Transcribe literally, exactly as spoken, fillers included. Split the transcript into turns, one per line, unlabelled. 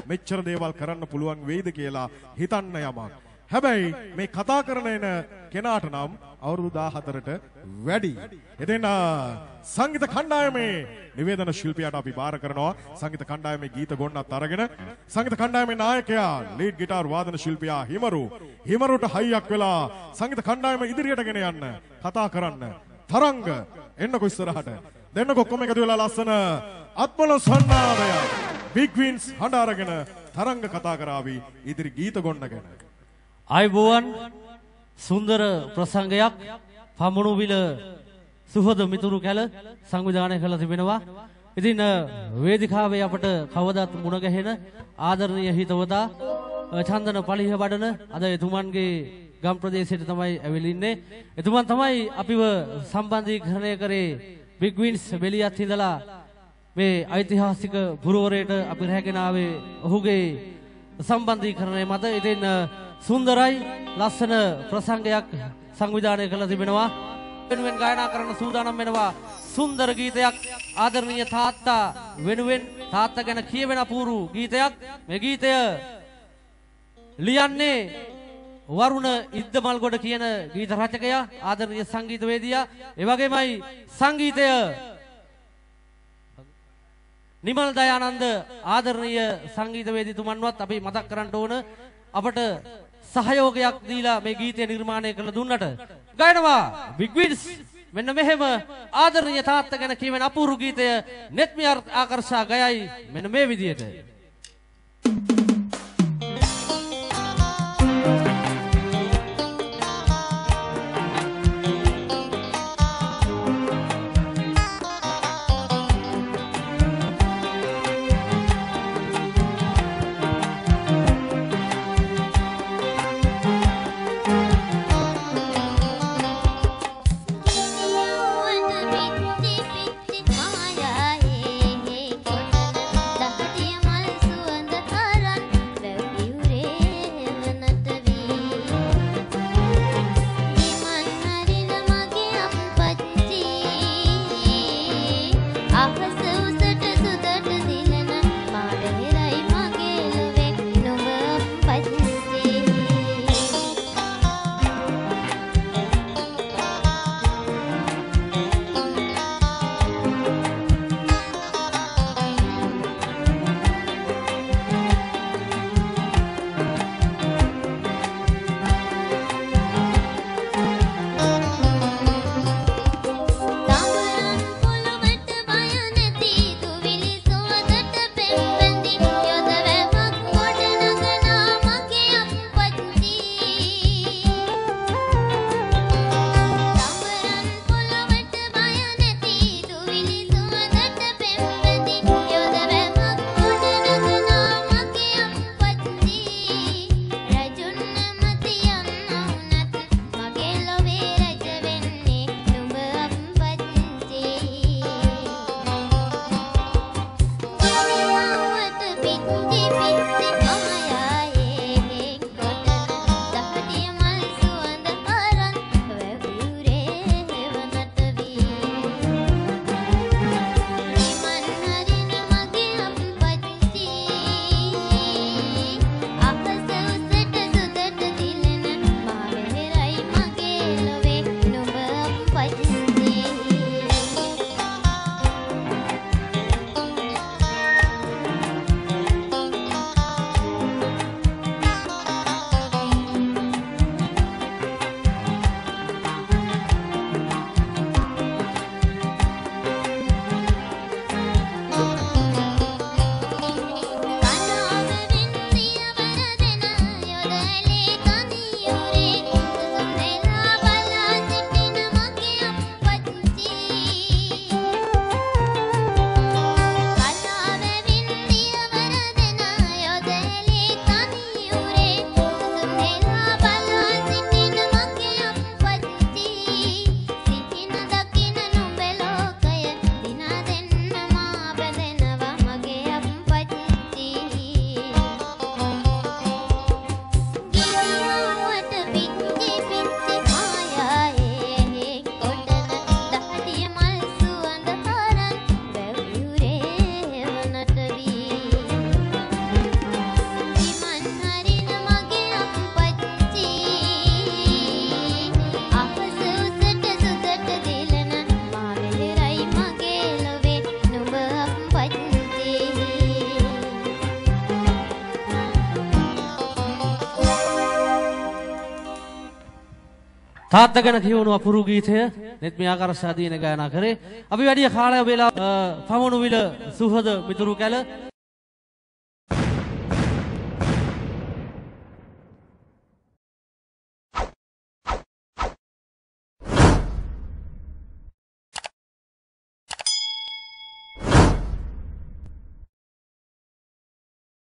මෙච්චර දේවල් කරන්න පුළුවන් වෙයිද කියලා හිතන්න යමක්. හැබැයි මේ කතා කරන එන කෙනාට නම් අවුරුදු දාහතරට වැඩි. එතෙන් සංගීත කණ්ඩායමේ නිවේදන ශිල්පියාට අපි බාර කරනවා සංගීත කණ්ඩායමේ ගීත ගොන්නත් අරගෙන සංගීත කණ්ඩායමේ නායකයා ලීඩ් ගිටාර් වාදන ශිල්පියා හිමරු හිමරුට හයියක් වෙලා සංගීත කණ්ඩායම ඉදිරියට ගෙන යන්න කතා කරන්න තරංග එන්නකො ඉස්සරහට දෙන්නකො ඔක්කොම එකතු වෙලා ලස්සන අත්මල සන්නාදය බිග් වින්ස් හඬ අරගෙන තරංග කතා කරાવી ඉදිරි ගීත ගොන්නගෙන
අයබෝවන් සුන්දර ප්‍රසංගයක් පමුණුවිල සුහද මිතුරු කැල සංවිධානය කළ තිබෙනවා. ඉතින් වේදිකාවේ අපට කවදාත් මුණ ගැහෙන ආදරණීය හිතවතා චන්දන පලිහ වඩන අද එතුමන්ගේ ගම් ප්‍රදේශයට තමයි ඇවිල්ලින්නේ. එතුමන් තමයි අපිව සම්බන්ධීකරණය කරේ බිග් වින්ස් බෙලියත් ඉඳලා මේ ඓතිහාසික පුරවරයට අපි රැගෙන ආවේ ඔහුගේ සම්බන්ධීකරණය මත. ඉතින් සුන්දරයි ලස්සන ප්‍රසංගයක් සංවිධානය කළ තිබෙනවා. වෙනුවෙන් ගායනා කරන සූදානම් වෙනවා සුන්දර ගීතයක් ආදරණීය තාත්තා වෙනුවෙන් තාත්තා ගැන කියවෙන අපූරු ගීතයක්. මේ ගීතය ලියන්නේ වරුණ ඉද්දමල්ගොඩ කියන ගීත රචකයා ආදරණීය සංගීතවේදියා. ඒ වගේමයි සංගීතය නිමල් දයානන්ද ආදරණීය සංගීතවේදිතුමන්වත් අපි මතක් කරන්න ඕන අපට සහයෝගයක් දීලා මේ ගීතය නිර්මාණය කළ දුන්නට. ගායනවා බිග් වින්ස් මෙන්න මෙහෙම ආදරණීය තාත්තා ගැන කියවෙන අපූර්ව ගීතය නෙත්මි ආකර්ෂා ගයයි මෙන්න මේ විදියට.
දහතිය මල් සුවඳ හරන්
තාත්තා ගැන කියවුණු අපුරු ගීතය නෙත් මේ ආකාරශාදීන ගායනා කරේ. අපි වැඩි කාලය වේලා පමණු විල සුහද මිතුරු කැල